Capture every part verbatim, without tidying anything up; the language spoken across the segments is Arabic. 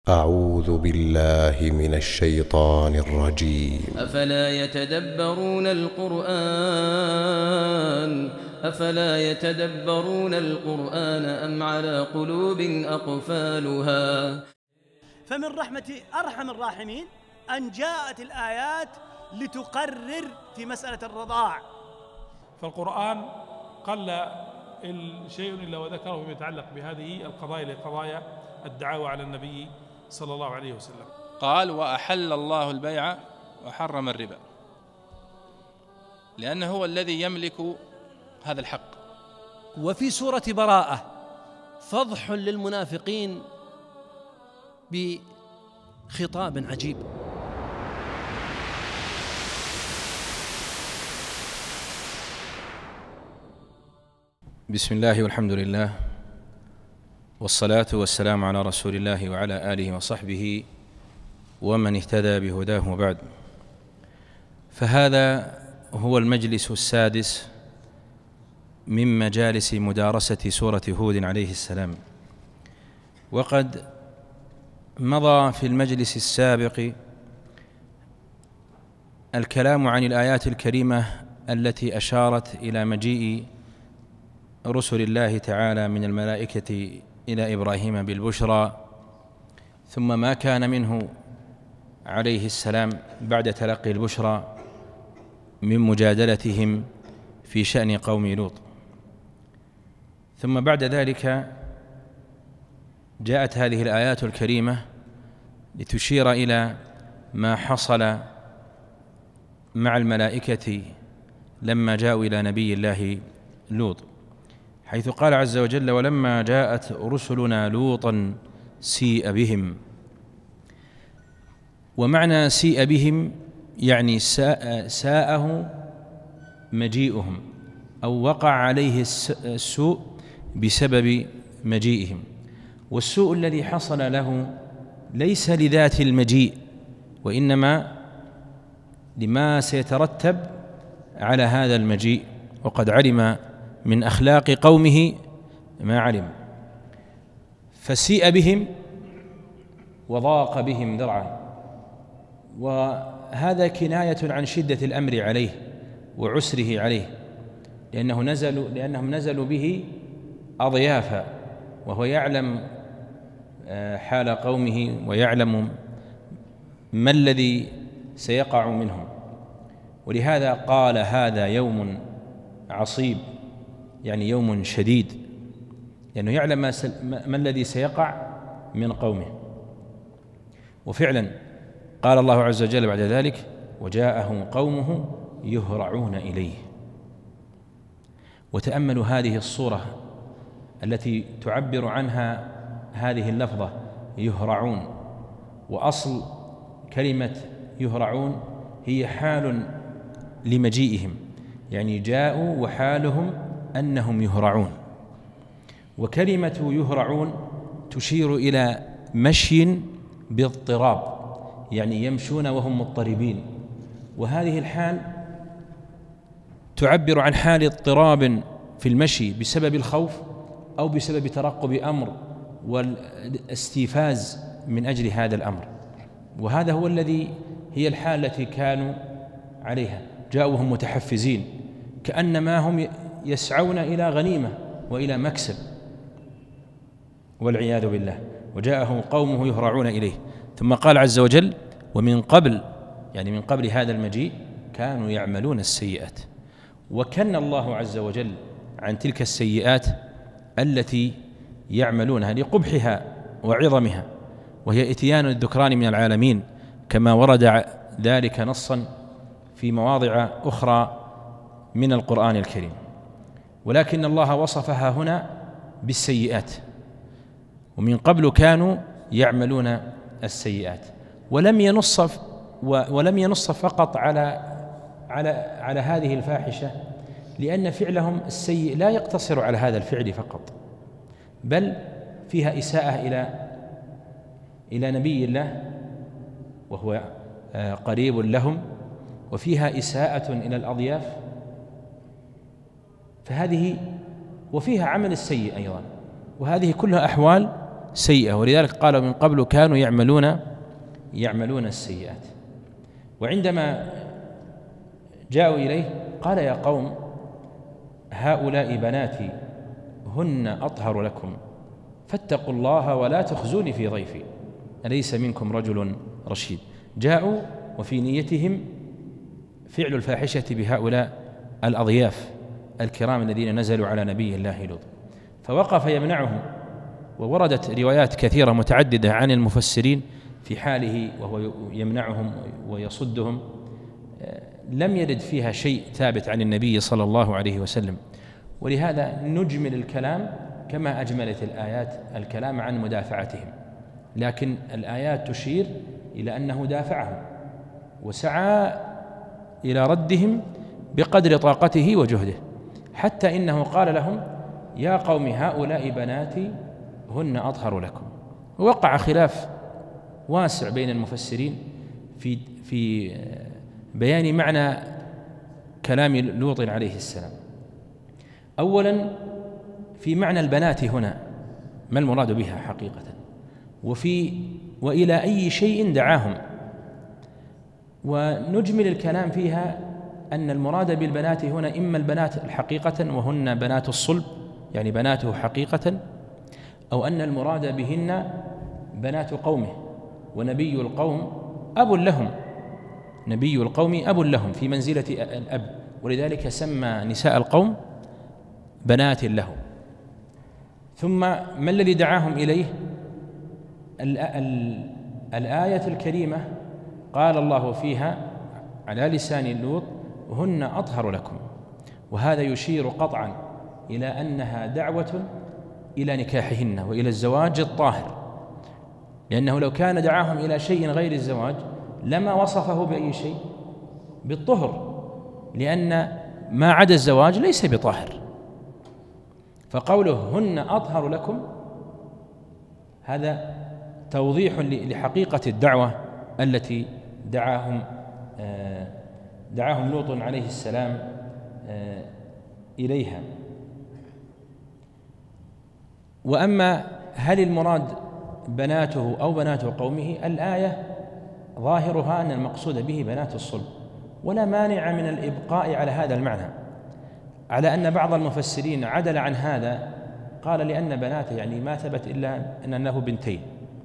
أعوذ بالله من الشيطان الرجيم. أفلا يتدبرون القرآن أفلا يتدبرون القرآن أم على قلوب أقفالها. فمن رحمة أرحم الراحمين أن جاءت الآيات لتقرر في مسألة الرضاع. فالقرآن قل شيء إلا وذكره فيما يتعلق بهذه القضايا لقضايا الدعاوى على النبي صلى الله عليه وسلم. قال: وأحل الله البيع وحرم الربا، لأنه هو الذي يملك هذا الحق. وفي سورة براءة فضح للمنافقين بخطاب عجيب. بسم الله والحمد لله، والصلاة والسلام على رسول الله وعلى آله وصحبه ومن اهتدى بهداه وبعد. فهذا هو المجلس السادس من مجالس مدارسة سورة هود عليه السلام، وقد مضى في المجلس السابق الكلام عن الآيات الكريمة التي أشارت إلى مجيء رسل الله تعالى من الملائكة إلى إبراهيم بالبشرى، ثم ما كان منه عليه السلام بعد تلقي البشرى من مجادلتهم في شأن قوم لوط. ثم بعد ذلك جاءت هذه الآيات الكريمة لتشير إلى ما حصل مع الملائكة لما جاءوا إلى نبي الله لوط، حيث قال عز وجل: ولما جاءت رسلنا لوطا سيء بهم. ومعنى سيء بهم يعني ساءه مجيئهم، أو وقع عليه السوء بسبب مجيئهم. والسوء الذي حصل له ليس لذات المجيء، وإنما لما سيترتب على هذا المجيء، وقد علم من أخلاق قومه ما علم، فسيء بهم وضاق بهم ذرعا. وهذا كناية عن شدة الأمر عليه وعسره عليه، لأنه نزلوا لأنهم نزلوا به أضيافا، وهو يعلم حال قومه ويعلم ما الذي سيقع منهم، ولهذا قال: هذا يوم عصيب، يعني يوم شديد، لأنه يعلم ما, ما الذي سيقع من قومه. وفعلا قال الله عز وجل بعد ذلك: وجاءه قومه يهرعون إليه. وتأملوا هذه الصورة التي تعبر عنها هذه اللفظة يهرعون، وأصل كلمة يهرعون هي حال لمجيئهم، يعني جاءوا وحالهم أنهم يهرعون. وكلمة يهرعون تشير إلى مشي باضطراب، يعني يمشون وهم مضطربين، وهذه الحال تعبر عن حال اضطراب في المشي بسبب الخوف أو بسبب ترقب أمر والاستيفاز من أجل هذا الأمر. وهذا هو الذي هي الحال التي كانوا عليها، جاءوا وهم متحفزين كأنما هم يسعون إلى غنيمة وإلى مكسب، والعياذ بالله. وجاءه قومه يهرعون إليه. ثم قال عز وجل: ومن قبل، يعني من قبل هذا المجيء كانوا يعملون السيئات. وكن الله عز وجل عن تلك السيئات التي يعملونها لقبحها وعظمها، وهي إتيان الذكران من العالمين، كما ورد ذلك نصا في مواضع أخرى من القرآن الكريم. ولكن الله وصفها هنا بالسيئات، ومن قبل كانوا يعملون السيئات. ولم ينص ولم ينص فقط على على على هذه الفاحشة، لأن فعلهم السيء لا يقتصر على هذا الفعل فقط، بل فيها إساءة إلى إلى نبي الله وهو قريب لهم، وفيها إساءة إلى الأضياف، فهذه وفيها عمل السيء أيضا. وهذه كلها أحوال سيئة، ولذلك قال من قبل كانوا يعملون يعملون السيئات. وعندما جاءوا إليه قال يا قوم هؤلاء بناتي هن أطهر لكم فاتقوا الله ولا تخزوني في ضيفي أليس منكم رجل رشيد. جاءوا وفي نيتهم فعل الفاحشة بهؤلاء الأضياف الكرام الذين نزلوا على نبي الله لوط، فوقف يمنعهم. ووردت روايات كثيرة متعددة عن المفسرين في حاله وهو يمنعهم ويصدهم، لم يرد فيها شيء ثابت عن النبي صلى الله عليه وسلم. ولهذا نجمل الكلام كما أجملت الآيات الكلام عن مدافعتهم، لكن الآيات تشير إلى أنه دافعهم وسعى إلى ردهم بقدر طاقته وجهده، حتى إنه قال لهم يا قوم هؤلاء بناتي هن أطهر لكم. ووقع خلاف واسع بين المفسرين في في بيان معنى كلام لوط عليه السلام. أولا في معنى البنات هنا ما المراد بها حقيقة، وفي وإلى أي شيء دعاهم. ونجمل الكلام فيها أن المراد بالبنات هنا إما البنات حقيقة وهن بنات الصلب يعني بناته حقيقة، أو أن المراد بهن بنات قومه، ونبي القوم أب لهم، نبي القوم أب لهم في منزلة الأب، ولذلك سمى نساء القوم بنات له. ثم ما الذي دعاهم إليه؟ الآية الكريمة قال الله فيها على لسان لوط هن أطهر لكم، وهذا يشير قطعا إلى أنها دعوة إلى نكاحهن وإلى الزواج الطاهر، لأنه لو كان دعاهم إلى شيء غير الزواج لما وصفه بأي شيء؟ بالطهر، لأن ما عدا الزواج ليس بطاهر. فقوله هن أطهر لكم هذا توضيح لحقيقة الدعوة التي دعاهم دعاهم لوط عليه السلام إليها. وأما هل المراد بناته أو بنات قومه؟ الآية ظاهرها أن المقصود به بنات الصلب، ولا مانع من الإبقاء على هذا المعنى، على أن بعض المفسرين عدل عن هذا قال لأن بناته يعني ما ثبت إلا أن له بنتين،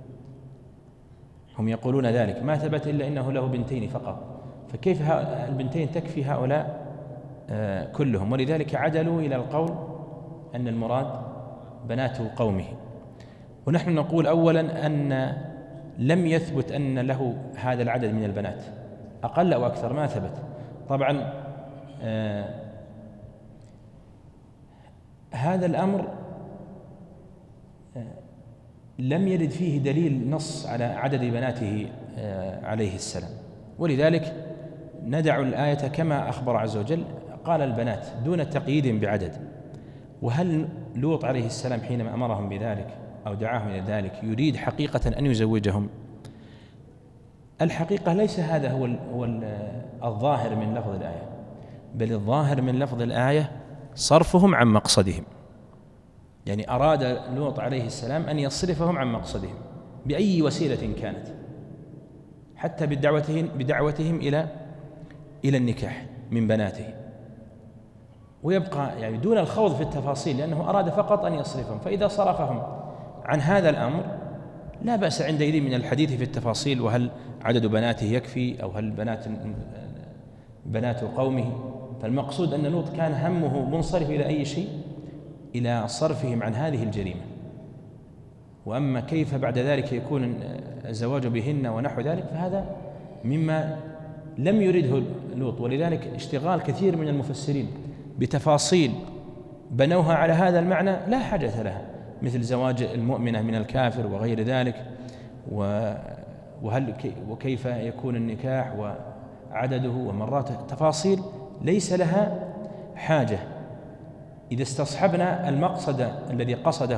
هم يقولون ذلك ما ثبت إلا أنه له بنتين فقط، فكيف البنتين تكفي هؤلاء كلهم؟ ولذلك عدلوا إلى القول أن المراد بنات قومه. ونحن نقول أولا أن لم يثبت أن له هذا العدد من البنات، أقل أو أكثر ما ثبت. طبعا آه هذا الأمر آه لم يرد فيه دليل نص على عدد بناته آه عليه السلام، ولذلك ندع الآية كما أخبر عز وجل قال البنات دون تقييد بعدد. وهل لوط عليه السلام حينما أمرهم بذلك أو دعاهم إلى ذلك يريد حقيقة أن يزوجهم؟ الحقيقة ليس هذا هو هو الظاهر من لفظ الآية، بل الظاهر من لفظ الآية صرفهم عن مقصدهم، يعني أراد لوط عليه السلام أن يصرفهم عن مقصدهم بأي وسيلة كانت، حتى بدعوتهم بدعوتهم إلى إلى النكاح من بناته، ويبقى يعني دون الخوض في التفاصيل، لأنه أراد فقط أن يصرفهم. فإذا صرفهم عن هذا الأمر لا بأس عندئذ من الحديث في التفاصيل، وهل عدد بناته يكفي أو هل بنات بنات قومه. فالمقصود أن لوط كان همه منصرف إلى أي شيء؟ إلى صرفهم عن هذه الجريمة. وأما كيف بعد ذلك يكون الزواج بهن ونحو ذلك فهذا مما لم يرده لوط، ولذلك اشتغال كثير من المفسرين بتفاصيل بنوها على هذا المعنى لا حاجة لها، مثل زواج المؤمنة من الكافر وغير ذلك، وهل وكيف يكون النكاح وعدده ومرات تفاصيل ليس لها حاجة إذا استصحبنا المقصد الذي قصده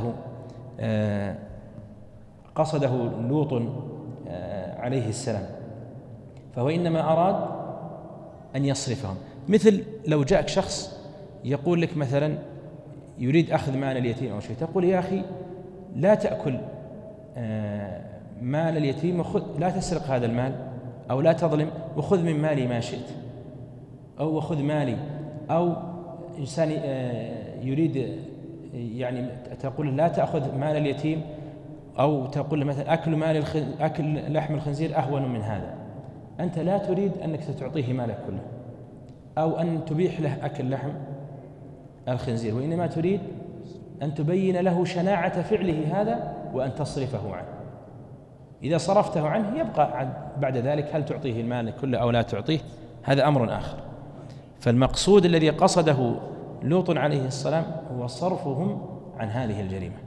قصده لوط عليه السلام، فهو إنما أراد أن يصرفهم. مثل لو جاءك شخص يقول لك مثلا يريد أخذ مال اليتيم أو شيء، تقول يا أخي لا تأكل مال اليتيم وخذ، لا تسرق هذا المال أو لا تظلم، وخذ من مالي ما شئت، أو وخذ مالي، أو إنسان يريد يعني تقول لا تأخذ مال اليتيم، أو تقول مثلا أكل مال الخ... أكل لحم الخنزير أهون من هذا. أنت لا تريد أنك ستعطيه مالك كله أو أن تبيح له أكل لحم الخنزير، وإنما تريد أن تبين له شناعة فعله هذا وأن تصرفه عنه. إذا صرفته عنه يبقى بعد ذلك هل تعطيه المال كله أو لا تعطيه، هذا أمر آخر. فالمقصود الذي قصده لوط عليه السلام هو صرفهم عن هذه الجريمة.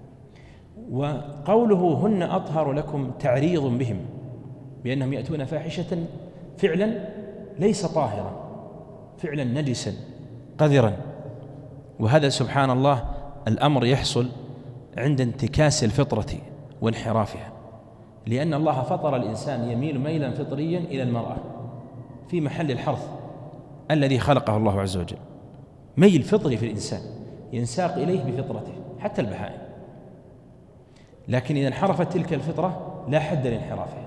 وقوله هن أطهر لكم تعريض بهم بأنهم يأتون فاحشة فعلا ليس طاهرا، فعلا نجسا قذرا. وهذا سبحان الله الأمر يحصل عند انتكاس الفطرة وانحرافها، لأن الله فطر الإنسان يميل ميلا فطريا إلى المرأة في محل الحرث الذي خلقه الله عز وجل، ميل فطري في الإنسان ينساق إليه بفطرته حتى البهائم. لكن إذا انحرفت تلك الفطرة لا حد لانحرافها،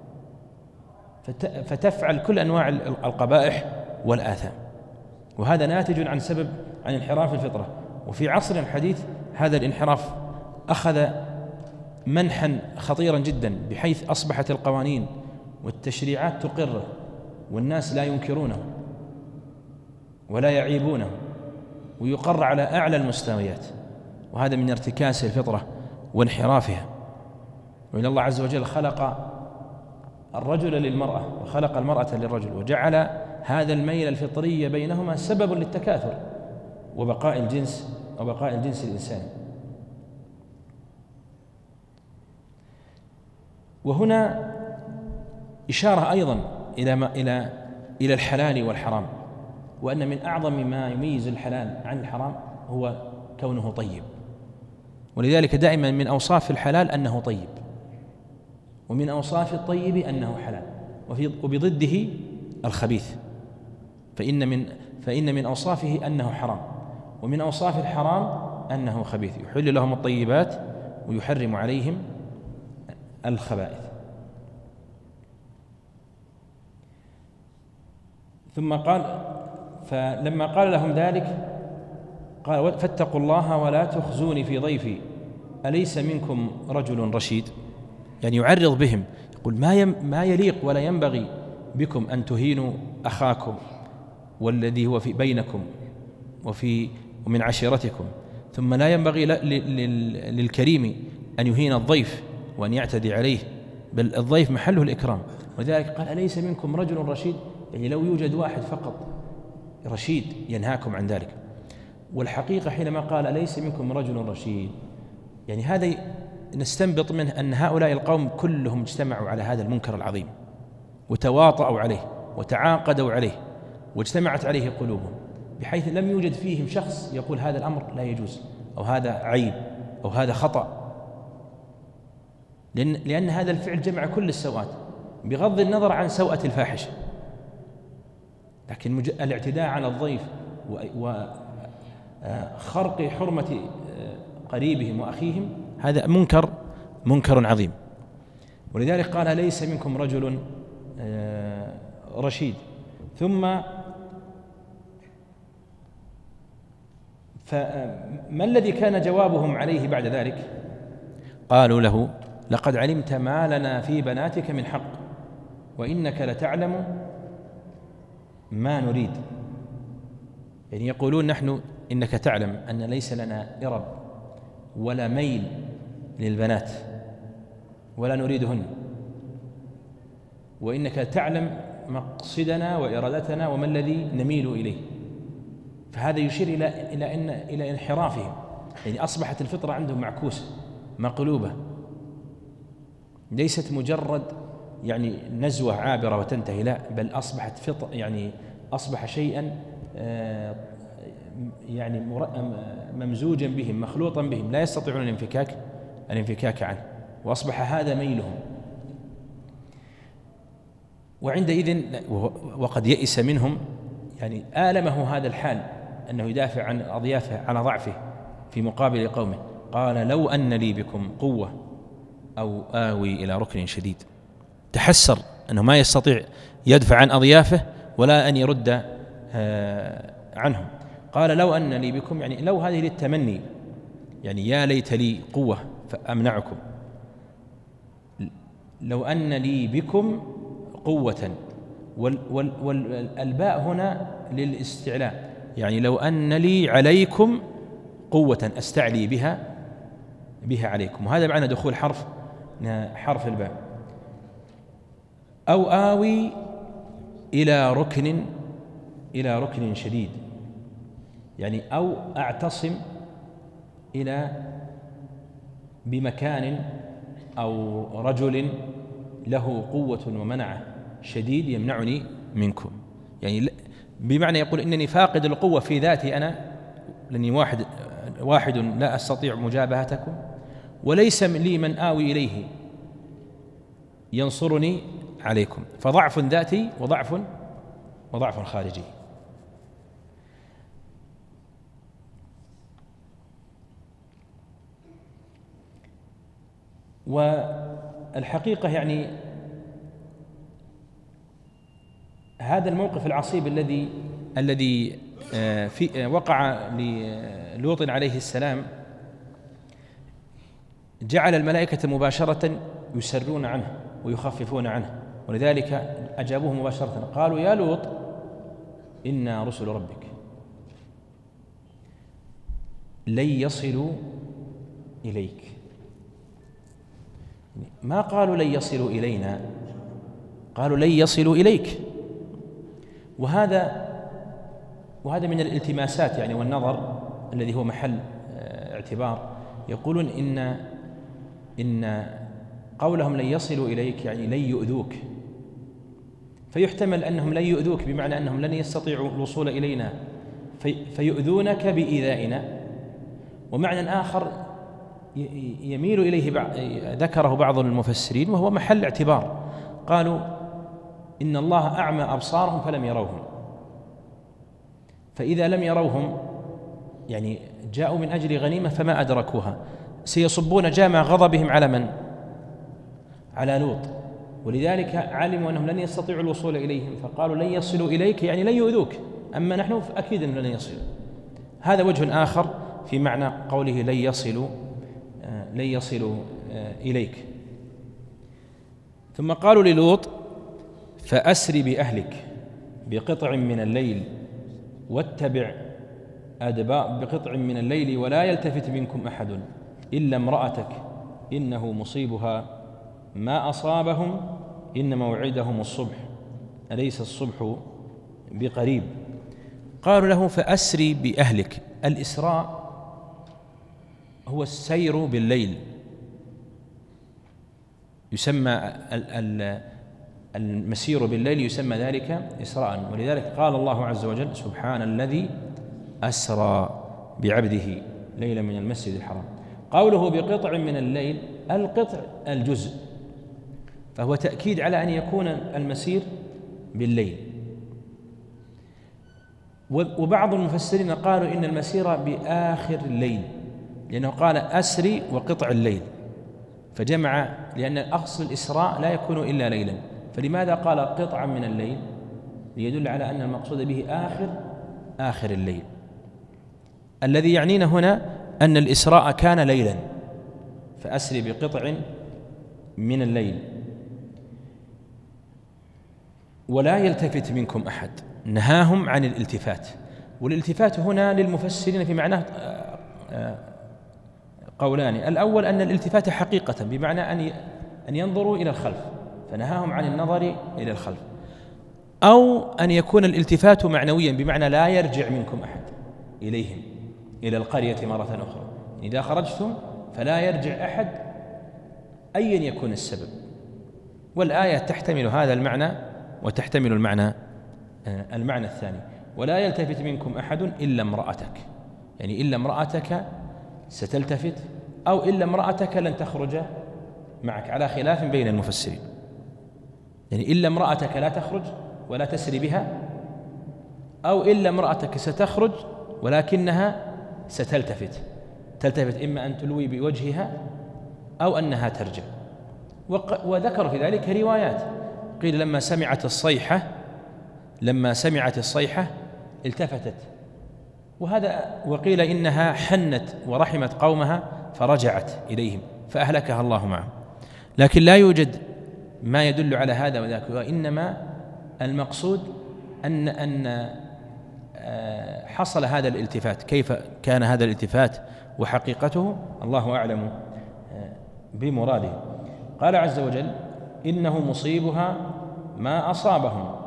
فتفعل كل أنواع القبائح والآثام، وهذا ناتج عن سبب عن انحراف الفطرة. وفي عصرنا الحديث هذا الانحراف أخذ منحا خطيرا جدا، بحيث أصبحت القوانين والتشريعات تقره والناس لا ينكرونه ولا يعيبونه، ويقر على أعلى المستويات، وهذا من ارتكاس الفطرة وانحرافها. وإن الله عز وجل خلق الرجل للمرأة وخلق المرأة للرجل، وجعل هذا الميل الفطري بينهما سبب للتكاثر وبقاء الجنس وبقاء الجنس الإنساني. وهنا إشارة أيضا إلى ما إلى إلى الحلال والحرام، وأن من أعظم ما يميز الحلال عن الحرام هو كونه طيب. ولذلك دائما من أوصاف الحلال أنه طيب، ومن أوصاف الطيب أنه حلال، وفي وبضده الخبيث. فإن من فإن من أوصافه أنه حرام، ومن أوصاف الحرام أنه خبيث، يحل لهم الطيبات ويحرم عليهم الخبائث. ثم قال فلما قال لهم ذلك قال فاتقوا الله ولا تخزوني في ضيفي أليس منكم رجل رشيد، يعني يعرض بهم، يقول ما يم ما يليق ولا ينبغي بكم أن تهينوا أخاكم والذي هو في بينكم وفي ومن عشيرتكم، ثم لا ينبغي للكريم أن يهين الضيف وأن يعتدي عليه، بل الضيف محله الإكرام. ولذلك قال أليس منكم رجل رشيد، يعني لو يوجد واحد فقط رشيد ينهاكم عن ذلك. والحقيقة حينما قال أليس منكم رجل رشيد، يعني هذا نستنبط منه أن هؤلاء القوم كلهم اجتمعوا على هذا المنكر العظيم وتواطؤوا عليه وتعاقدوا عليه واجتمعت عليه قلوبهم، بحيث لم يوجد فيهم شخص يقول هذا الأمر لا يجوز أو هذا عيب أو هذا خطأ، لأن, لأن هذا الفعل جمع كل السوءات بغض النظر عن سوءة الفاحشة. لكن الاعتداء على الضيف وخرق حرمة قريبهم وأخيهم هذا منكر منكر عظيم. ولذلك قال ليس منكم رجل رشيد. ثم فما الذي كان جوابهم عليه بعد ذلك؟ قالوا له لقد علمت ما لنا في بناتك من حق وإنك لتعلم ما نريد، يعني يقولون نحن إنك تعلم أن ليس لنا إرب ولا ميل للبنات ولا نريدهن، وإنك تعلم مقصدنا وإرادتنا وما الذي نميل إليه. فهذا يشير إلى إلى إن إلى انحرافهم، يعني أصبحت الفطرة عندهم معكوسة مقلوبة، ليست مجرد يعني نزوة عابرة وتنتهي، لا، بل أصبحت فطر، يعني أصبح شيئا يعني ممزوجا بهم مخلوطا بهم لا يستطيعون الانفكاك الانفكاك عنه، وأصبح هذا ميلهم. وعندئذ وقد يئس منهم، يعني آلمه هذا الحال أنه يدافع عن أضيافه على ضعفه في مقابل قومه. قال لو أن لي بكم قوة أو آوي إلى ركن شديد. تحسر أنه ما يستطيع يدفع عن أضيافه ولا أن يرد عنهم. قال لو أن لي بكم، يعني لو هذه للتمني، يعني يا ليت لي قوة فأمنعكم، لو أن لي بكم قوة، والباء هنا للاستعلاء، يعني لو أن لي عليكم قوة أستعلي بها بها عليكم، وهذا معنى دخول حرف حرف الباء. أو آوي إلى ركن إلى ركن شديد، يعني أو أعتصم إلى بمكان أو رجل له قوة ومنعة شديد يمنعني منكم، يعني بمعنى يقول إنني فاقد القوة في ذاتي أنا، لأني واحد واحد لا أستطيع مجابهتكم، وليس لي من آوي إليه ينصرني عليكم، فضعف ذاتي وضعف وضعف خارجي. والحقيقة يعني هذا الموقف العصيب الذي الذي في وقع للوط عليه السلام جعل الملائكة مباشرة يسرون عنه ويخففون عنه، ولذلك أجابوه مباشرة، قالوا يا لوط إنا رسل ربك لن يصلوا إليك. ما قالوا لن يصلوا إلينا، قالوا لن يصلوا إليك. وهذا وهذا من الالتماسات يعني والنظر الذي هو محل اعتبار. يقولون إن إن قولهم لن يصلوا إليك يعني لن يؤذوك، فيحتمل أنهم لن يؤذوك بمعنى أنهم لن يستطيعوا الوصول إلينا في فيؤذونك بإيذائنا. ومعنى آخر يميل إليه بعض ذكره بعض المفسرين وهو محل اعتبار، قالوا إن الله أعمى أبصارهم فلم يروهم، فإذا لم يروهم يعني جاءوا من أجل غنيمة فما أدركوها، سيصبون جامع غضبهم على من؟ على لوط، ولذلك علموا أنهم لن يستطيعوا الوصول إليهم فقالوا لن يصلوا إليك يعني لن يؤذوك، أما نحن فأكيد أنهم لن يصلوا. هذا وجه آخر في معنى قوله لن يصلوا لن يصلوا إليك. ثم قالوا للوط فأسر بأهلك بقطع من الليل واتبع أدبار بقطع من الليل ولا يلتفت منكم أحد إلا امرأتك إنه مصيبها ما أصابهم إن موعدهم الصبح أليس الصبح بقريب. قالوا له فأسري بأهلك. الإسراء هو السير بالليل، يسمى المسير بالليل يسمى ذلك إسراء، ولذلك قال الله عز وجل سبحان الذي أسرى بعبده ليلا من المسجد الحرام. قوله بقطع من الليل، القطع الجزء، فهو تأكيد على أن يكون المسير بالليل. وبعض المفسرين قالوا إن المسير بآخر الليل، لأنه قال أسري وقطع الليل فجمع، لأن أصل الإسراء لا يكون إلا ليلا، فلماذا قال قطعا من الليل؟ ليدل على أن المقصود به آخر آخر الليل. الذي يعنينا هنا أن الإسراء كان ليلا، فأسري بقطع من الليل ولا يلتفت منكم أحد، نهاهم عن الالتفات. والالتفات هنا للمفسرين في معناه قولان، الأول أن الالتفات حقيقة بمعنى أن أن ينظروا إلى الخلف فنهاهم عن النظر إلى الخلف، أو أن يكون الالتفات معنويا بمعنى لا يرجع منكم أحد إليهم إلى القرية مرة أخرى، إذا خرجتم فلا يرجع أحد أيا يكون السبب. والآية تحتمل هذا المعنى وتحتمل المعنى المعنى الثاني، ولا يلتفت منكم أحد إلا امرأتك، يعني إلا امرأتك ستلتفت أو إلا امرأتك لن تخرج معك، على خلاف بين المفسرين، يعني إلا امرأتك لا تخرج ولا تسري بها، أو إلا امرأتك ستخرج ولكنها ستلتفت، تلتفت إما أن تلوي بوجهها أو أنها ترجع. وذكر في ذلك روايات، قيل لما سمعت الصيحة لما سمعت الصيحة التفتت، وهذا وقيل إنها حنت ورحمت قومها فرجعت إليهم فأهلكها الله معهم. لكن لا يوجد ما يدل على هذا وذاك، وإنما المقصود أن أن حصل هذا الالتفات. كيف كان هذا الالتفات وحقيقته الله أعلم بمراده. قال عز وجل: إنه مصيبها ما أصابهم.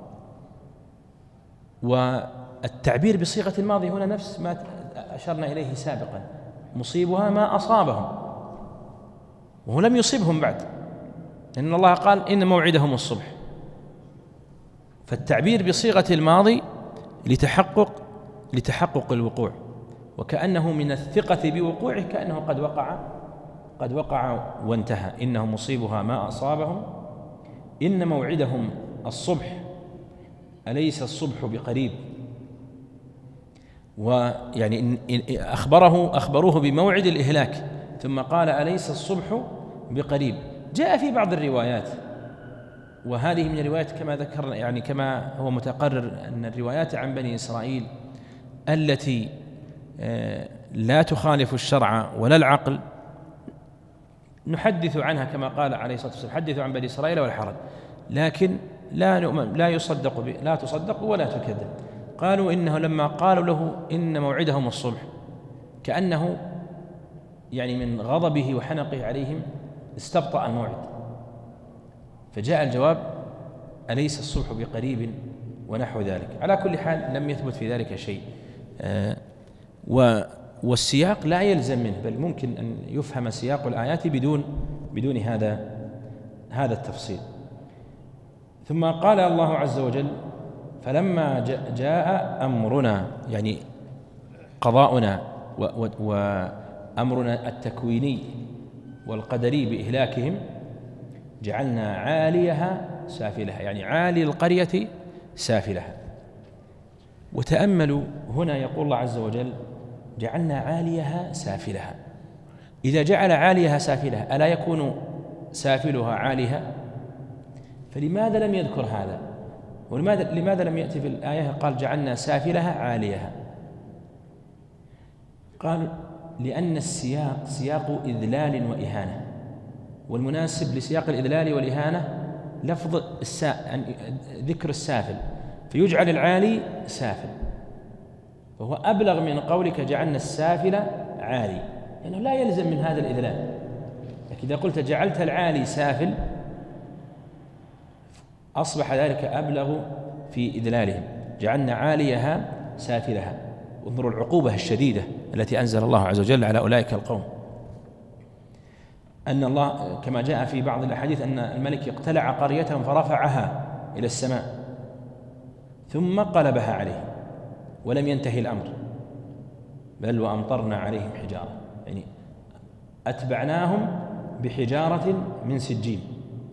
والتعبير بصيغة الماضي هنا نفس ما أشرنا إليه سابقا، مصيبها ما أصابهم، وهو لم يصيبهم بعد، لأن الله قال: إن موعدهم الصبح. فالتعبير بصيغة الماضي لتحقق لتحقق الوقوع، وكأنه من الثقة بوقوعه، كأنه قد وقع قد وقع وانتهى. إنه مصيبها ما أصابهم إن موعدهم الصبح أليس الصبح بقريب. ويعني أخبره أخبروه بموعد الإهلاك، ثم قال: أليس الصبح بقريب. جاء في بعض الروايات، وهذه من الروايات كما ذكرنا، يعني كما هو متقرر أن الروايات عن بني إسرائيل التي لا تخالف الشرع ولا العقل نحدث عنها، كما قال عليه الصلاة والسلام: حدثوا عن بني إسرائيل ولا حرج، لكن لا نؤمن لا يصدق به لا تصدق ولا تكذب. قالوا إنه لما قالوا له إن موعدهم الصبح، كأنه يعني من غضبه وحنقه عليهم استبطأ الموعد، فجاء الجواب: أليس الصبح بقريب ونحو ذلك. على كل حال لم يثبت في ذلك شيء، آه والسياق لا يلزم منه، بل ممكن أن يفهم سياق الآيات بدون بدون هذا هذا التفصيل. ثم قال الله عز وجل: فلما جاء أمرنا، يعني قضاؤنا وأمرنا التكويني والقدري بإهلاكهم، جعلنا عاليها سافلها، يعني عالي القرية سافلها. وتأملوا هنا يقول الله عز وجل: جعلنا عاليها سافلها. إذا جعل عاليها سافلها ألا يكون سافلها عاليها؟ فلماذا لم يذكر هذا؟ ولماذا لماذا لم يأتي في الآية قال جعلنا سافلها عاليها؟ قال: لأن السياق سياق إذلال وإهانة، والمناسب لسياق الإذلال والإهانة لفظ السا... ذكر السافل، فيجعل العالي سافل، فهو أبلغ من قولك جعلنا السافل عالي، لأنه لا يلزم من هذا الإذلال. لكن إذا قلت جعلت العالي سافل أصبح ذلك أبلغ في إذلالهم. جعلنا عاليها سافلها. انظروا العقوبة الشديدة التي أنزل الله عز وجل على أولئك القوم، أن الله كما جاء في بعض الأحاديث أن الملك اقتلع قريتهم فرفعها إلى السماء ثم قلبها عليه ولم ينتهي الأمر، بل وأمطرنا عليهم حجارة، يعني أتبعناهم بحجارة من سجيل.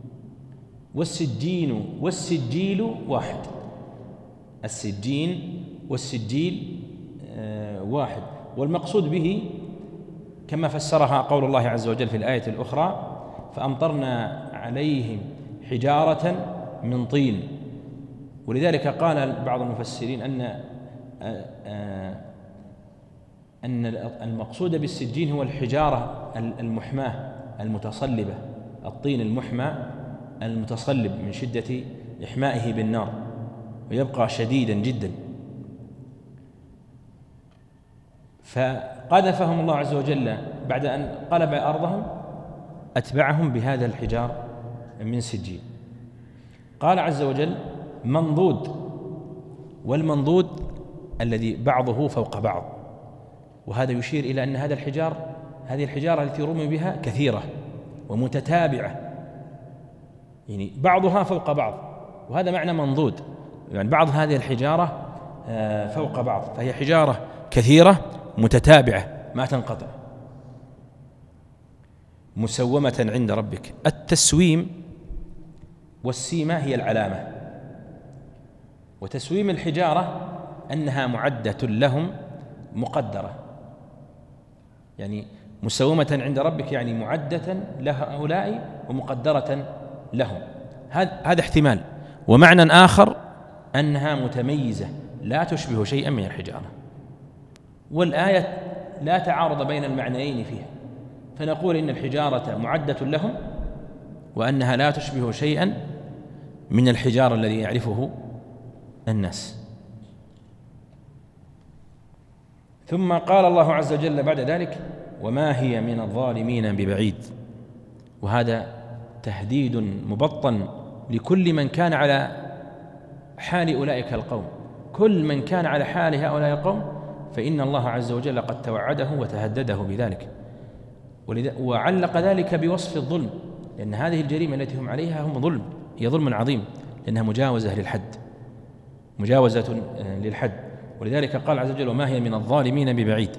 والسجين والسجيل واحد، السجين والسجيل واحد، والمقصود به كما فسرها قول الله عز وجل في الآية الأخرى: فأمطرنا عليهم حجارة من طين. ولذلك قال بعض المفسرين أن أن المقصود بالسجين هو الحجارة المحماة المتصلبة، الطين المحمى المتصلب من شدة إحمائه بالنار ويبقى شديدا جدا. فقذفهم الله عز وجل بعد أن قلب أرضهم، أتبعهم بهذا الحجار من سجيل. قال عز وجل: منضود، والمنضود الذي بعضه فوق بعض، وهذا يشير إلى أن هذا الحجار هذه الحجارة التي رمي بها كثيرة ومتتابعة، يعني بعضها فوق بعض، وهذا معنى منضود، يعني بعض هذه الحجارة فوق بعض، فهي حجارة كثيرة متتابعة ما تنقطع، مسومة عند ربك. التسويم والسيمة هي العلامة، وتسويم الحجارة أنها معدة لهم مقدرة، يعني مسومة عند ربك يعني معدة لهؤلاء ومقدرة لهم، هذا احتمال. ومعنى آخر أنها متميزة لا تشبه شيئا من الحجارة، والآية لا تعارض بين المعنيين فيها، فنقول إن الحجارة معدة لهم وأنها لا تشبه شيئا من الحجارة الذي يعرفه الناس. ثم قال الله عز وجل بعد ذلك: وما هي من الظالمين ببعيد. وهذا تهديد مبطن لكل من كان على حال أولئك القوم، كل من كان على حال هؤلاء القوم فإن الله عز وجل قد توعده وتهدده بذلك، وعلق ذلك بوصف الظلم، لأن هذه الجريمة التي هم عليها هم ظلم، هي ظلم عظيم لأنها مجاوزة للحد، مجاوزة للحد. ولذلك قال عز وجل: وما هي من الظالمين ببعيد.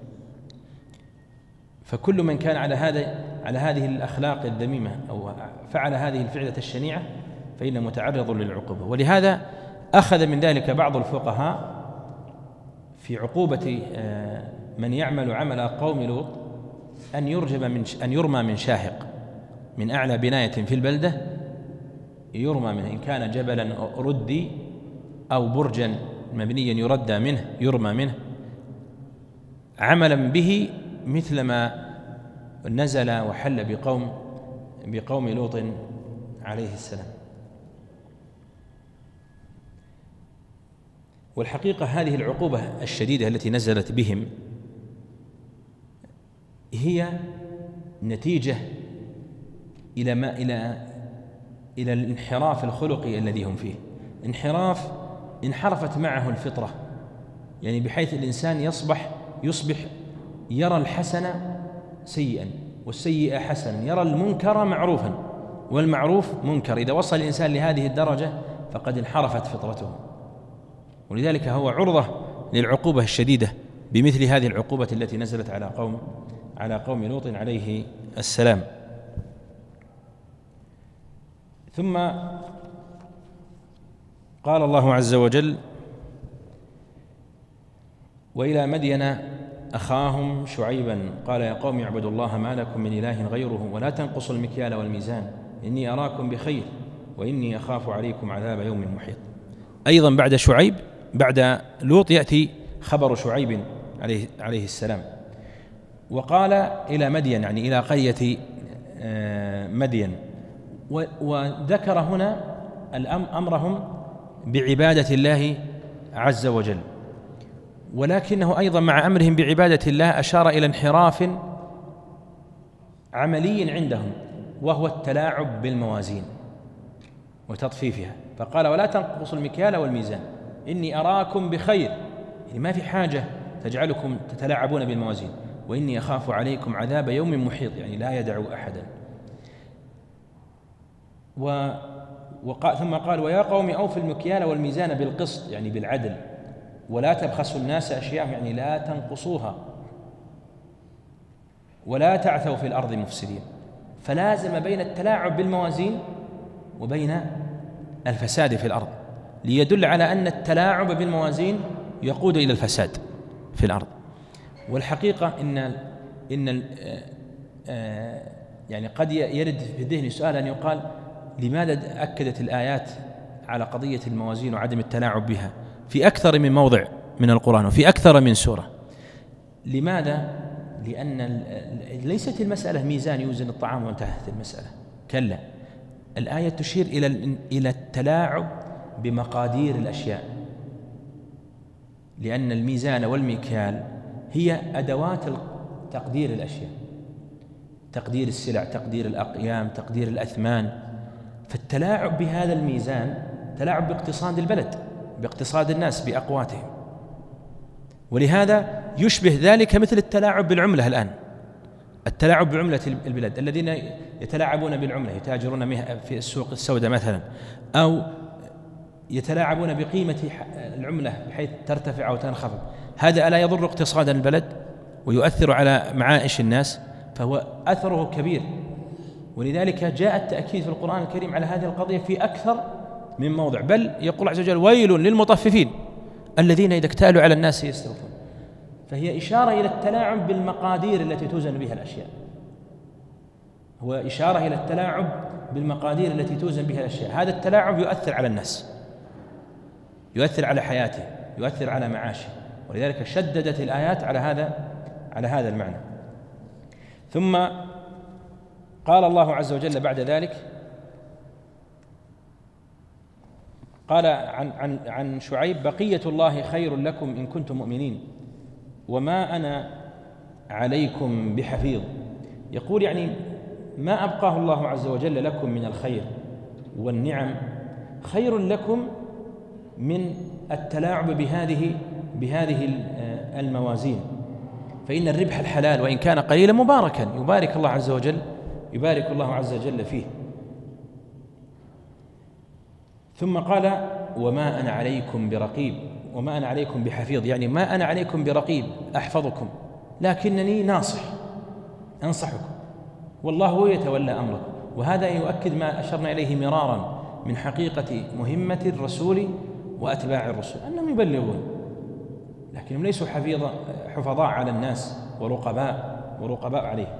فكل من كان على هذا على هذه الأخلاق الذميمة أو فعل هذه الفعلة الشنيعة فإنه متعرض للعقوبة. ولهذا أخذ من ذلك بعض الفقهاء في عقوبة من يعمل عمل قوم لوط أن يرجم من أن يرمى من شاهق من أعلى بناية في البلدة، يرمى منه، إن كان جبلا ردي أو برجا مبنيا يردى منه يرمى منه، عملا به مثل ما نزل وحل بقوم بقوم لوط عليه السلام. والحقيقة هذه العقوبة الشديدة التي نزلت بهم هي نتيجة إلى ما إلى إلى الانحراف الخلقي الذي هم فيه، انحراف انحرفت معه الفطرة، يعني بحيث الإنسان يصبح يصبح يرى الحسن سيئا والسيئة حسنا، يرى المنكر معروفا والمعروف منكر. إذا وصل الإنسان لهذه الدرجة فقد انحرفت فطرته، ولذلك هو عرضة للعقوبة الشديدة بمثل هذه العقوبة التي نزلت على قوم على قوم لوط عليه السلام. ثم قال الله عز وجل: وإلى مدين أخاهم شعيبا قال يا قوم اعبدوا الله ما لكم من إله غيره ولا تنقصوا المكيال والميزان إني أراكم بخير وإني أخاف عليكم عذاب يوم محيط. أيضا بعد شعيب بعد لوط يأتي خبر شعيب عليه, عليه السلام، وقال إلى مدين يعني إلى قرية مدين، وذكر هنا أمرهم بعبادة الله عز وجل، ولكنه أيضا مع أمرهم بعبادة الله أشار إلى انحراف عملي عندهم وهو التلاعب بالموازين وتطفيفها، فقال ولا تنقصوا المكيال والميزان إني أراكم بخير، يعني ما في حاجة تجعلكم تتلاعبون بالموازين، وإني أخاف عليكم عذاب يوم محيط يعني لا يدع أحدا. و وقال ثم قال ويا قوم أوفوا المكيال والميزان بالقسط يعني بالعدل ولا تبخسوا الناس أشياء يعني لا تنقصوها ولا تعثوا في الأرض مفسدين. فلازم بين التلاعب بالموازين وبين الفساد في الأرض، ليدل على أن التلاعب بالموازين يقود إلى الفساد في الأرض. والحقيقة إن إن يعني قد يرد في ذهن سؤال أن يقال لماذا أكدت الآيات على قضية الموازين وعدم التلاعب بها في أكثر من موضع من القرآن وفي أكثر من سورة؟ لماذا؟ لأن ليست المسألة ميزان يوزن الطعام وانتهت المسألة، كلا، الآية تشير إلى إلى التلاعب بمقادير الأشياء، لأن الميزان والمكيال هي أدوات تقدير الأشياء، تقدير السلع، تقدير الأقيام، تقدير الأثمان. فالتلاعب بهذا الميزان تلاعب باقتصاد البلد، باقتصاد الناس، بأقواتهم، ولهذا يشبه ذلك مثل التلاعب بالعملة الآن، التلاعب بعملة البلاد، الذين يتلاعبون بالعملة يتاجرون في السوق السوداء مثلا، أو يتلاعبون بقيمة العملة بحيث ترتفع أو تنخفض، هذا ألا يضر اقتصاد البلد ويؤثر على معائش الناس؟ فهو أثره كبير، ولذلك جاء التأكيد في القرآن الكريم على هذه القضية في أكثر من موضع، بل يقول عز وجل ويل للمطففين الذين إذا اكتالوا على الناس يستوفون. فهي إشارة إلى التلاعب بالمقادير التي توزن بها الأشياء، هو إشارة إلى التلاعب بالمقادير التي توزن بها الأشياء. هذا التلاعب يؤثر على الناس، يؤثر على حياته، يؤثر على معاشه، ولذلك شددت الآيات على هذا على هذا المعنى. ثم قال الله عز وجل بعد ذلك، قال عن عن عن شعيب: بقية الله خير لكم إن كنتم مؤمنين وما أنا عليكم بحفيظ. يقول يعني ما أبقاه الله عز وجل لكم من الخير والنعم خير لكم من التلاعب بهذه بهذه الموازين، فإن الربح الحلال وإن كان قليلا مباركا، يبارك الله عز وجل يبارك الله عز وجل فيه. ثم قال: وما أنا عليكم برقيب، وما أنا عليكم بحفيظ، يعني ما أنا عليكم برقيب أحفظكم، لكنني ناصح أنصحكم، والله هو يتولى أمركم. وهذا يؤكد ما أشرنا إليه مرارا من حقيقة مهمة الرسول وأتباع الرسول، أنهم يبلغون لكنهم ليسوا حفظاء على الناس ورقباء ورقباء عليه.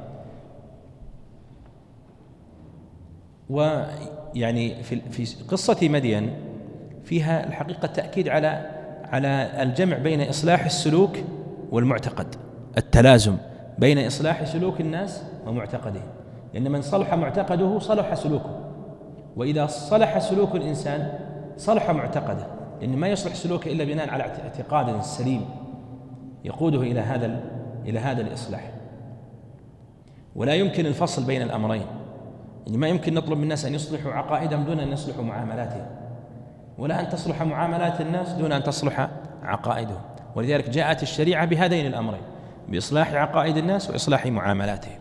ويعني في في قصة مدين فيها الحقيقة تأكيد على على الجمع بين إصلاح السلوك والمعتقد، التلازم بين إصلاح سلوك الناس ومعتقدهم، لأن من صلح معتقده صلح سلوكه، وإذا صلح سلوك الإنسان صلح معتقده، لأن ما يصلح سلوكه إلا بناء على اعتقاد سليم يقوده إلى هذا إلى هذا الإصلاح. ولا يمكن الفصل بين الأمرين، يعني ما يمكن نطلب من الناس أن يصلحوا عقائدهم دون أن يصلحوا معاملاتهم، ولا أن تصلح معاملات الناس دون أن تصلح عقائدهم. ولذلك جاءت الشريعة بهذين الأمرين، بإصلاح عقائد الناس وإصلاح معاملاتهم.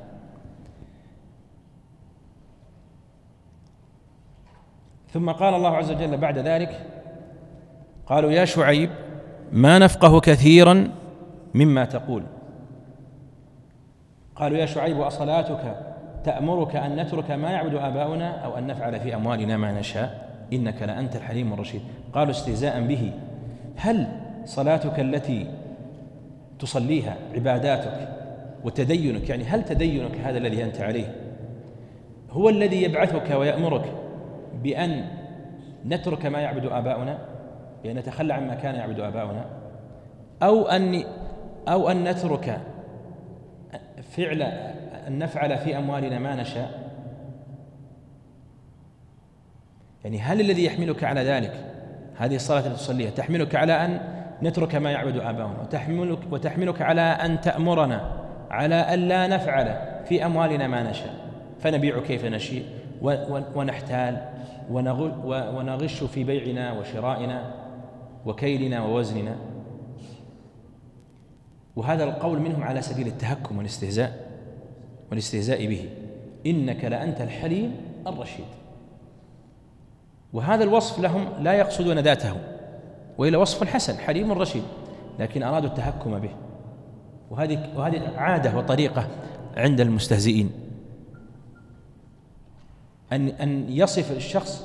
ثم قال الله عز وجل بعد ذلك: قالوا يا شعيب ما نفقه كثيرا مما تقول. قالوا يا شعيب أصلاتك تأمرك أن نترك ما يعبد آباؤنا أو أن نفعل في أموالنا ما نشاء إنك لأنت الحليم الرشيد. قالوا استهزاء به: هل صلاتك التي تصليها عباداتك وتدينك، يعني هل تدينك هذا الذي أنت عليه هو الذي يبعثك ويأمرك بأن نترك ما يعبد آباؤنا، بأن نتخلى عما كان يعبد آباؤنا، أو أن أو أن نترك فعل أن نفعل في أموالنا ما نشاء؟ يعني هل الذي يحملك على ذلك هذه الصلاة التي تصليها تحملك على أن نترك ما يعبد آباؤنا، وتحملك وتحملك على أن تأمرنا على أن لا نفعل في أموالنا ما نشاء، فنبيع كيف نشاء ونحتال ونغش في بيعنا وشرائنا وكيلنا ووزننا؟ وهذا القول منهم على سبيل التهكم والاستهزاء والاستهزاء به. إنك لأنت الحليم الرشيد. وهذا الوصف لهم لا يقصدون ذاته، وإلا وصف حسن حليم رشيد، لكن أرادوا التهكم به، وهذه وهذه عادة وطريقة عند المستهزئين أن أن يصف الشخص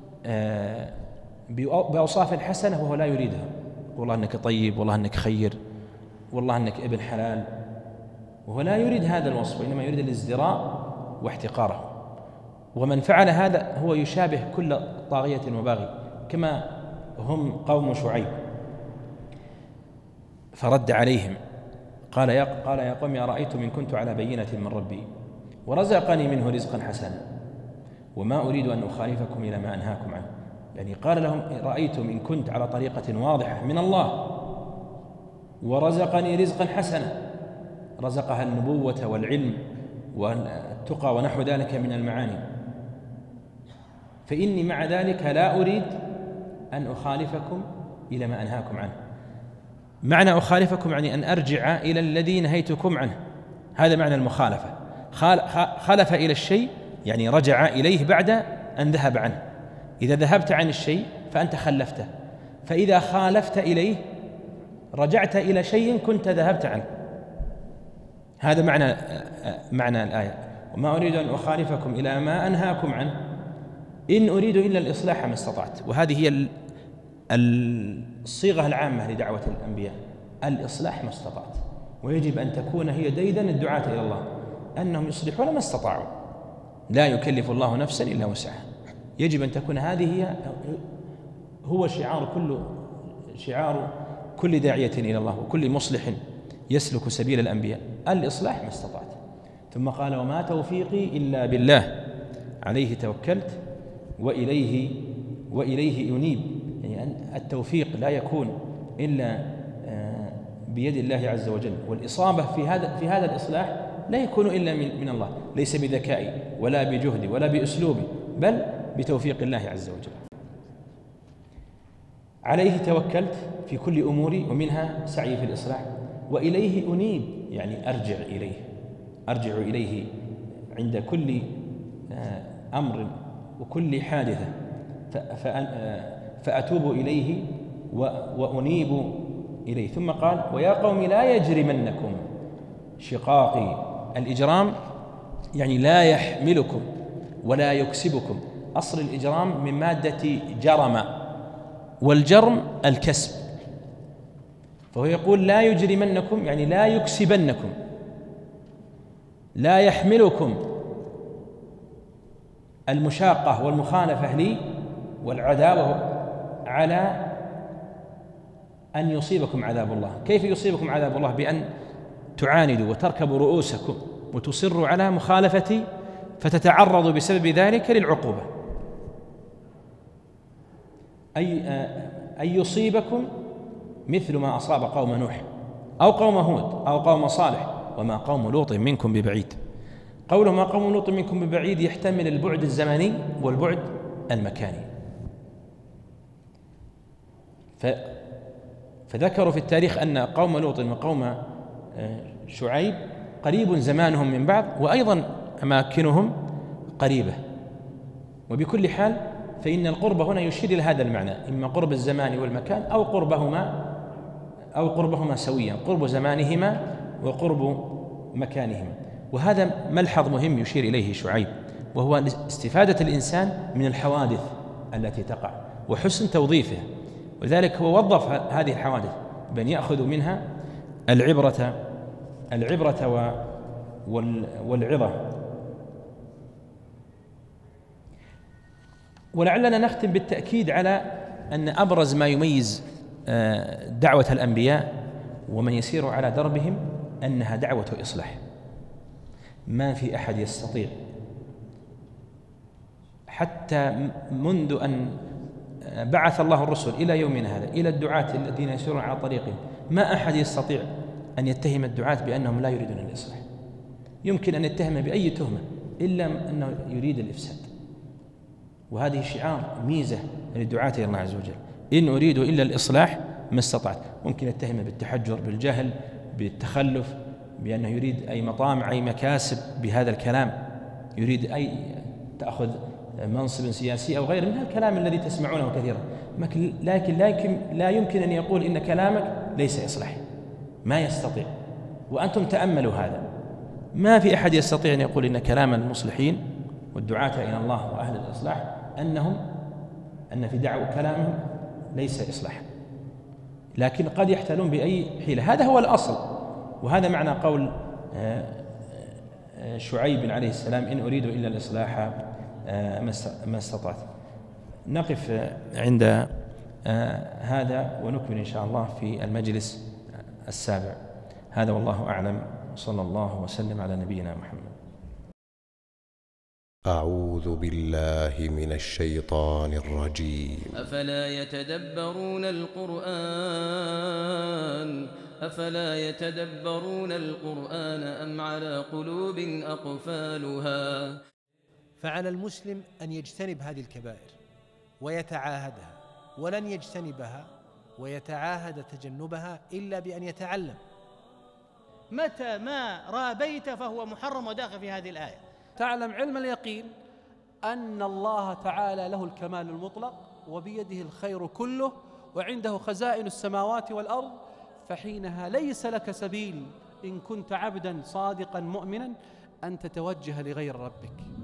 بأوصاف حسنة وهو لا يريدها. والله أنك طيب، والله أنك خير، والله أنك ابن حلال، وهو لا يريد هذا الوصف، وإنما يريد الازدراء واحتقاره. ومن فعل هذا هو يشابه كل طاغية وباغي كما هم قوم شعيب. فرد عليهم قال يا قال يا قوم أرأيتم إن كنت على بينة من ربي ورزقني منه رزقا حسنا وما أريد أن أخالفكم إلى ما أنهاكم عنه. يعني قال لهم رأيتم إن كنت على طريقة واضحة من الله ورزقني رزقا حسنا، رزقها النبوة والعلم والتقى ونحو ذلك من المعاني، فإني مع ذلك لا أريد أن أخالفكم إلى ما أنهاكم عنه. معنى أخالفكم يعني أن أرجع إلى الذي نهيتكم عنه، هذا معنى المخالفة. خالف إلى الشيء يعني رجع إليه بعد أن ذهب عنه. إذا ذهبت عن الشيء فأنت خلفته، فإذا خالفت إليه رجعت إلى شيء كنت ذهبت عنه. هذا معنى معنى الآية: وما أريد أن أخالفكم إلى ما أنهاكم عنه إن أريد إلا الإصلاح ما استطعت. وهذه هي الصيغة العامة لدعوة الأنبياء: الإصلاح ما استطعت. ويجب أن تكون هي ديدن الدعاة إلى الله، أنهم يصلحون ما استطاعوا، لا يكلف الله نفسا إلا وسعها. يجب أن تكون هذه هي هو شعار كل شعار كل داعية إلى الله وكل مصلح يسلك سبيل الأنبياء، الإصلاح ما استطعت. ثم قال: وما توفيقي إلا بالله عليه توكلت وإليه وإليه أنيب. يعني التوفيق لا يكون إلا بيد الله عز وجل، والإصابة في هذا في هذا الإصلاح لا يكون إلا من, من الله، ليس بذكائي ولا بجهدي ولا بأسلوبي، بل بتوفيق الله عز وجل. عليه توكلت في كل أموري ومنها سعي في الإصلاح، وإليه أنيب يعني أرجع إليه أرجع إليه عند كل أمر وكل حادثة، فأتوب إليه وأنيب إليه. ثم قال: ويا قوم لا يجرمنكم شقاقي. الإجرام يعني لا يحملكم ولا يكسبكم. أصل الإجرام من مادة جرم، والجرم الكسب، فهو يقول لا يجرمنكم يعني لا يكسبنكم، لا يحملكم المشاقة والمخالفة لي والعداوة على أن يصيبكم عذاب الله. كيف يصيبكم عذاب الله؟ بأن تعاندوا وتركبوا رؤوسكم وتصروا على مخالفتي فتتعرضوا بسبب ذلك للعقوبة. أي أن يصيبكم مثل ما أصاب قوم نوح أو قوم هود أو قوم صالح وما قوم لوط منكم ببعيد. قوله ما قوم لوط منكم ببعيد يحتمل البعد الزمني والبعد المكاني. ف فذكروا في التاريخ أن قوم لوط وقوم شعيب قريب زمانهم من بعض، وأيضا أماكنهم قريبة. وبكل حال فإن القرب هنا يشير إلى هذا المعنى، إما قرب الزمان والمكان أو قربهما أو قربهما سويا، قرب زمانهما وقرب مكانهما. وهذا ملحظ مهم يشير إليه شعيب، وهو استفادة الإنسان من الحوادث التي تقع وحسن توظيفها. ولذلك هو وظف هذه الحوادث بأن يأخذوا منها العبرة العبرة والعظة. ولعلنا نختم بالتأكيد على أن أبرز ما يميز دعوة الأنبياء ومن يسير على دربهم أنها دعوة إصلاح. ما في أحد يستطيع حتى منذ أن بعث الله الرسل إلى يومنا هذا إلى الدعاة الذين يسيرون على طريقهم، ما أحد يستطيع أن يتهم الدعاة بأنهم لا يريدون الإصلاح. يمكن أن يتهم بأي تهمة إلا أنه يريد الإفساد، وهذه شعار ميزة للدعاة إلى الله عز وجل: إن أريد إلا الإصلاح ما استطعت. ممكن يتهم بالتحجر، بالجهل، بالتخلف، بأنه يريد أي مطامع أي مكاسب بهذا الكلام، يريد أي تأخذ منصب سياسي أو غير من الكلام الذي تسمعونه كثيرا. لكن لا يمكن لا يمكن أن يقول إن كلامك ليس إصلاحي، ما يستطيع. وأنتم تأملوا هذا، ما في أحد يستطيع أن يقول إن كلام المصلحين والدعاة إلى الله وأهل الإصلاح أنهم أن في دعوة كلامهم ليس إصلاحا، لكن قد يحتالون بأي حيلة. هذا هو الأصل، وهذا معنى قول شعيب عليه السلام: إن أريد إلا الإصلاح ما استطعت. نقف عند هذا ونكمل إن شاء الله في المجلس السابع. هذا والله أعلم، صلى الله وسلم على نبينا محمد. أعوذ بالله من الشيطان الرجيم. أفلا يتدبرون القرآن أفلا يتدبرون القرآن أم على قلوب أقفالها. فعلى المسلم أن يجتنب هذه الكبائر ويتعاهدها، ولن يجتنبها ويتعاهد تجنبها إلا بأن يتعلم. متى ما رابيت فهو محرم وداخل في هذه الآية. تعلم علم اليقين أن الله تعالى له الكمال المطلق وبيده الخير كله وعنده خزائن السماوات والأرض، فحينها ليس لك سبيل إن كنت عبدا صادقا مؤمنا أن تتوجه لغير ربك.